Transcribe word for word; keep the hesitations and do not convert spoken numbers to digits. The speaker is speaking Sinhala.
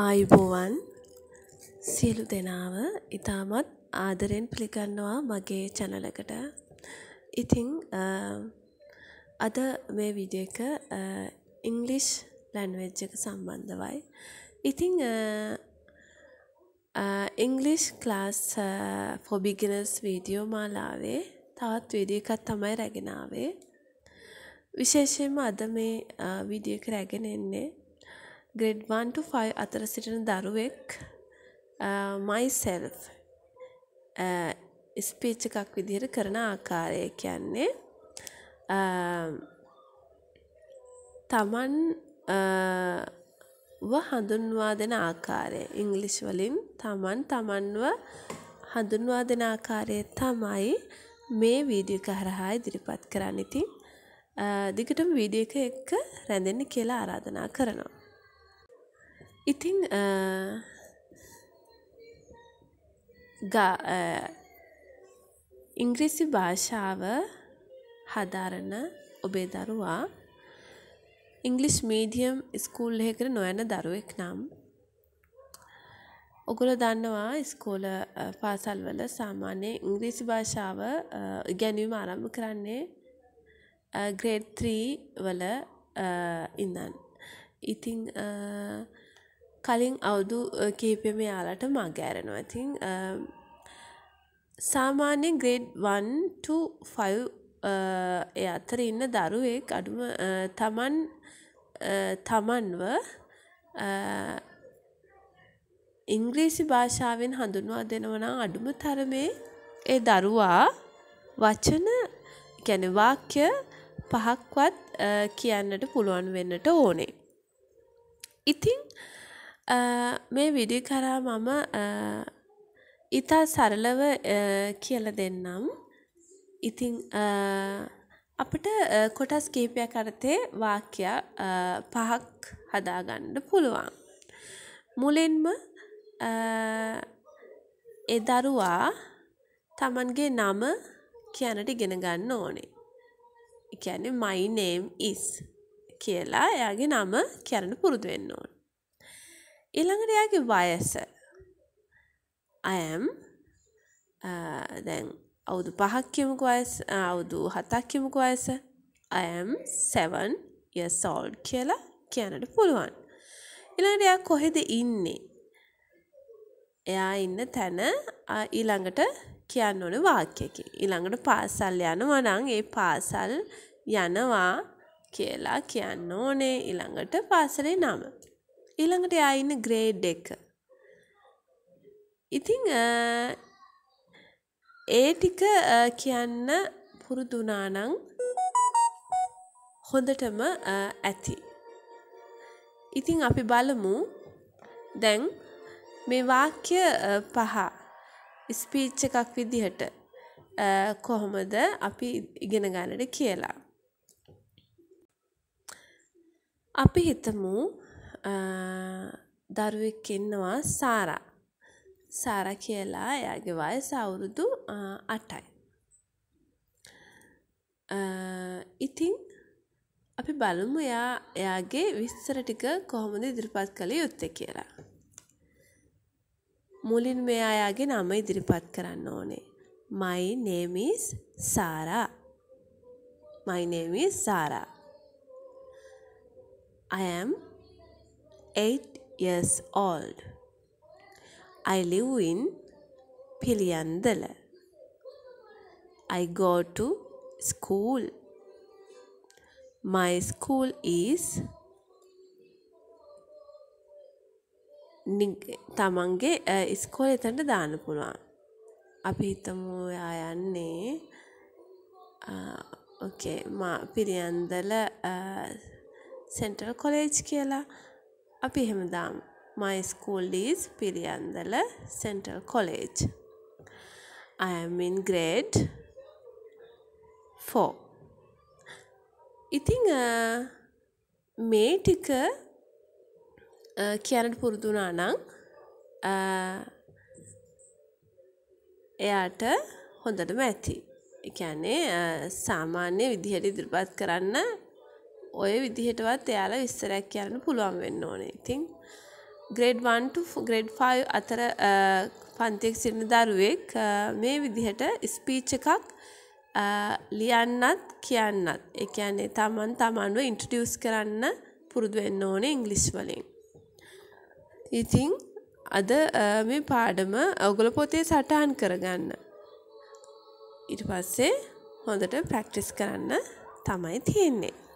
ආයුබෝවන් සියලු දෙනාව ඉතාමත් ආදරෙන් පිළිගන්නවා මගේ channel එකට. ඉතින් අද මේ වීඩියෝ එක English language එක සම්බන්ධවයි. ඉතින් English class for beginners video මාලාවේ තවත් වීඩියෝ එකක් තමයි රැගෙන ආවේ. විශේෂයෙන්ම අද මේ වීඩියෝ එක රැගෙන එන්නේ grade one to five අතර සිටින දරුවෙක් uh, myself uh, speech එකක් විදිහට කරන ආකාරය කියන්නේ uh, තමන් uh, ව හඳුන්වා දෙන ආකාරය ඉංග්‍රීසි වලින් තමන් තමන්ව හඳුන්වා දෙන ආකාරය තමයි මේ වීඩියෝ එක හරහා ඉදිරිපත් කරන්න. ඉතින් uh, දිගටම වීඩියෝ එක එක්ක රැඳෙන්න කියලා ආරාධනා කරනවා. ඉතින් ඉංග්‍රීසි භාෂාව හදාරන ඔබේ දරුවා ඉංග්ලිෂ් මීඩියම් ස්කූල් එකකට නොයන දරුවෙක් නම් ඔගොල්ලෝ දන්නවා ඉස්කෝල පාසල්වල සාමාන්‍ය ඉංග්‍රීසි භාෂාව ඉගෙනීම ආරම්භ කරන්නේ grade three වල ඉඳන්. ඉතින් කලින් අවුරුදු කිහිපෙම යාලට මග ඇරෙනවා. ඉතින් සාමාන්‍යයෙන් grade one to five ඒ අතර ඉන්න දරුවෙක් අඩුම තමන් තමන්ව ඉංග්‍රීසි භාෂාවෙන් හඳුන්වා දෙනවා නම් අඩුම තරමේ ඒ දරුවා වචන කියන්නේ වාක්‍ය පහක්වත් කියන්නට පුළුවන් වෙන්නට ඕනේ. ඉතින් මේ වීඩියෝ කරා මම ඉතා සරලව කියලා දෙන්නම්. ඉතින් අපිට කොටස් කිහිපයක් අරතේ වාක්‍ය පහක් හදාගන්න පුළුවන්. මුලින්ම ඒ දරුවා තමන්ගේ නම කියන්නට ඉගෙන ගන්න ඕනේ. ඒ කියන්නේ my name is කියලා එයාගේ නම කියන්න පුරුදු වෙන්න ඕනේ. ඊළඟට එයාගේ වයස I am දැන් අවුරුදු පහක් කියමුකෝ වයස අවුරුදු හතක් කියමුකෝ වයස I am seven years old කියලා කියන්නට පුළුවන්. ඊළඟට එයා කොහෙද ඉන්නේ? එයා ඉන්න තැන ඊළඟට කියන්න ඕනේ වාක්‍යයකින්. ඊළඟට පාසල් යනවා නම් ඒ පාසල් යනවා කියලා කියන්න ඕනේ. ඊළඟට පාසලේ නම. ඊළඟට එයා ඉන්න grade එක. ඉතින් ඒ ටික කියන්න පුරුදු වුණා නම් හොඳටම ඇති. ඉතින් අපි බලමු දැන් මේ වාක්‍ය පහ ස්පීච් එකක් විදිහට කොහොමද අපි ඉගෙන ගන්නද කියලා. අපි හිතමු දරුවෙක් ඉන්නවා සාරා. සාරා කියලා එයාගේ වයස අවුරුදු අටයි. ඉතින් අපි බලමු එයා එයාගේ විස්තර ටික කොහොමද ඉදිරිපත් කළ යුත්තේ කියලා. මුලින්ම එයා එයාගේ නම ඉදිරිපත් කරන්න ඕනේ. My name is Sarah. My name is Sarah. I am eight years old. I live in Piliyandala. I go to school. My school is තමන්ගේ ඉස්කෝලේ එතනට දාන්න පුළුවන්. අපි හිතමු එයා යන්නේ ඕකේ මා පිරියන්දල සෙන්ට්‍රල් කොලේජ් කියලා. අපි එහෙම දාමු. My school is Piriyandala Central College. I am in grade four. ඉතින් මේ ටික කියන්න පුරුදු වුණා නම් එයාට හොඳටම ඇති. ඒ කියන්නේ සාමාන්‍ය විදිහට ඉදිරිපත් කරන්න ඔය විදිහටවත් එයාලා විස්තරයක් කියන්න පුළුවන් වෙන්න ඕනේ. ඉතින් grade one to grade five අතර පන්තියක සිටින දරුවෙක් මේ විදිහට ස්පීච් එකක් ලියන්නත් කියන්නත් ඒ කියන්නේ තමන් තමන්ව ඉන්ට්‍රොඩියුස් කරන්න පුරුදු වෙන්න ඕනේ ඉංග්‍රීසි වලින්. ඉතින් අද මේ පාඩම ඔයගොල්ලෝ පොතේ සටහන් කරගන්න. ඊට පස්සේ හොඳට ප්‍රැක්ටිස් කරන්න තමයි තියෙන්නේ.